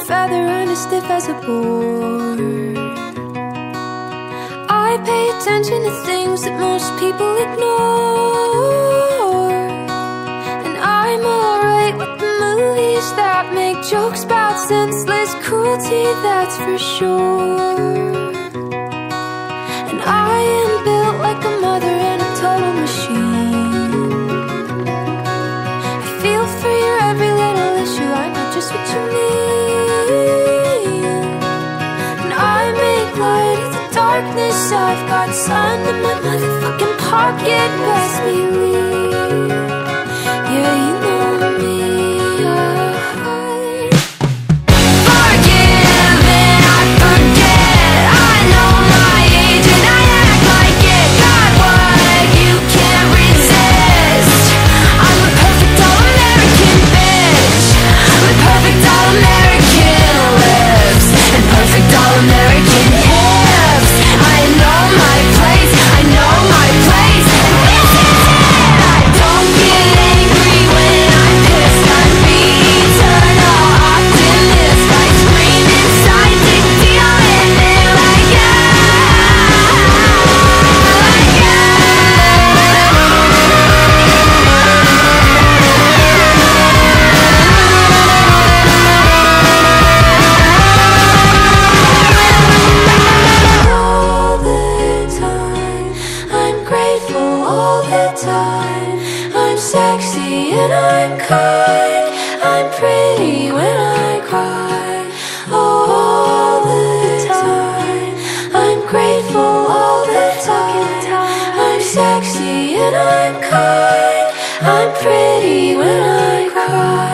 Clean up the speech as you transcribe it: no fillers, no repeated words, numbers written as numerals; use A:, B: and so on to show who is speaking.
A: feather, I'm as stiff as a board. I pay attention to things that most people ignore. And I'm alright with the movies that make jokes about senseless cruelty, that's for sure. And I am built like a mother in a total machine. I feel for your every little issue, I know just what you mean. And I make light of the darkness, I've got sun in my motherfucking pocket, best believe. Yeah, you know me. I'm sexy and I'm kind, I'm pretty when I cry. All the time, I'm grateful all the time. I'm sexy and I'm kind, I'm pretty when I cry.